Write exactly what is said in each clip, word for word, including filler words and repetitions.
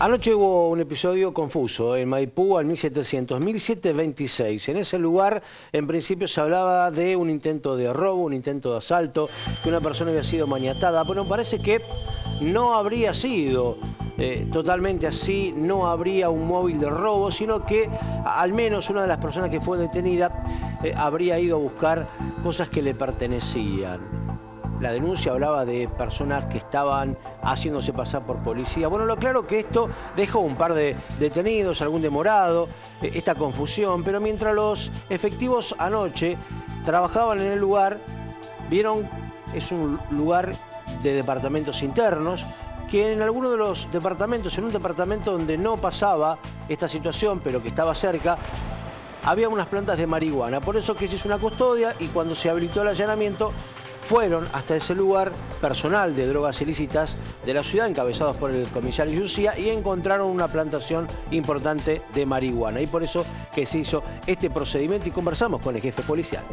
Anoche hubo un episodio confuso en Maipú al mil setecientos, mil setecientos veintiséis. En ese lugar, en principio, se hablaba de un intento de robo, un intento de asalto, que una persona había sido maniatada. Bueno, parece que no habría sido eh, totalmente así, no habría un móvil de robo, sino que al menos una de las personas que fue detenida eh, habría ido a buscar cosas que le pertenecían. La denuncia hablaba de personas que estaban haciéndose pasar por policía. Bueno, lo claro que esto dejó un par de detenidos, algún demorado, esta confusión, pero mientras los efectivos anoche trabajaban en el lugar, vieron, es un lugar de departamentos internos, que en alguno de los departamentos, en un departamento donde no pasaba esta situación, pero que estaba cerca, había unas plantas de marihuana. Por eso que se hizo una custodia y cuando se habilitó el allanamiento, fueron hasta ese lugar personal de drogas ilícitas de la ciudad, encabezados por el comisario Yucía, y encontraron una plantación importante de marihuana. Y por eso que se hizo este procedimiento y conversamos con el jefe policial.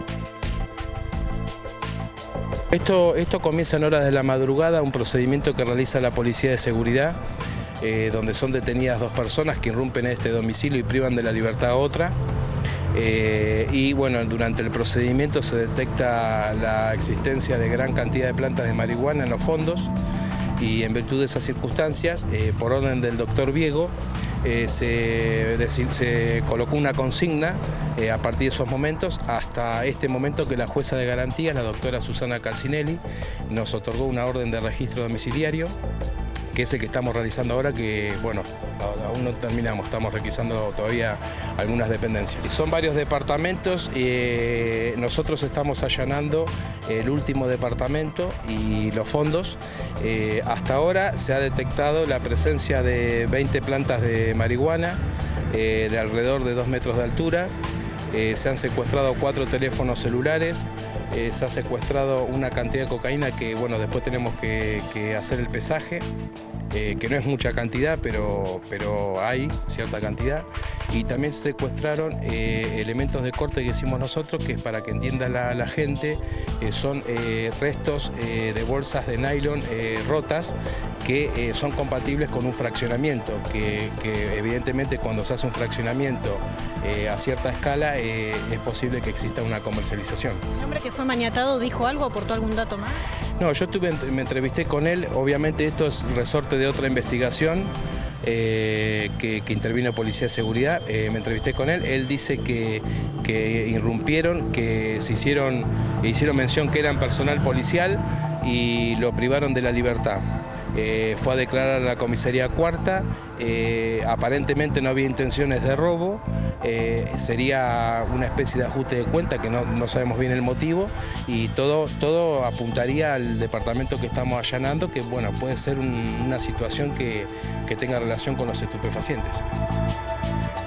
Esto, esto comienza en horas de la madrugada, un procedimiento que realiza la Policía de Seguridad, eh, donde son detenidas dos personas que irrumpen en este domicilio y privan de la libertad a otra. Eh, y bueno, durante el procedimiento se detecta la existencia de gran cantidad de plantas de marihuana en los fondos y en virtud de esas circunstancias, eh, por orden del doctor Viego, eh, se, se colocó una consigna eh, a partir de esos momentos hasta este momento que la jueza de garantías, la doctora Susana Calcinelli, nos otorgó una orden de registro domiciliario, que es el que estamos realizando ahora, que bueno, aún no terminamos, estamos requisando todavía algunas dependencias. Son varios departamentos, eh, nosotros estamos allanando el último departamento y los fondos. Eh, hasta ahora se ha detectado la presencia de veinte plantas de marihuana, eh, de alrededor de dos metros de altura. Eh, se han secuestrado cuatro teléfonos celulares, eh, se ha secuestrado una cantidad de cocaína que, bueno, después tenemos que, que hacer el pesaje, eh, que no es mucha cantidad, pero, pero hay cierta cantidad. Y también se secuestraron eh, elementos de corte que hicimos nosotros, que es para que entienda la, la gente, eh, son eh, restos eh, de bolsas de nylon eh, rotas, que eh, son compatibles con un fraccionamiento, que, que evidentemente cuando se hace un fraccionamiento eh, a cierta escala eh, es posible que exista una comercialización. ¿El hombre que fue maniatado dijo algo, aportó algún dato más? No, yo tuve, me entrevisté con él, obviamente esto es resorte de otra investigación eh, que, que intervino Policía de Seguridad, eh, me entrevisté con él, él dice que, que irrumpieron, que se hicieron, hicieron mención que eran personal policial y lo privaron de la libertad. Eh, fue a declarar a la comisaría cuarta, eh, aparentemente no había intenciones de robo, eh, sería una especie de ajuste de cuenta que no, no sabemos bien el motivo y todo, todo apuntaría al departamento que estamos allanando, que bueno, puede ser un, una situación que, que tenga relación con los estupefacientes.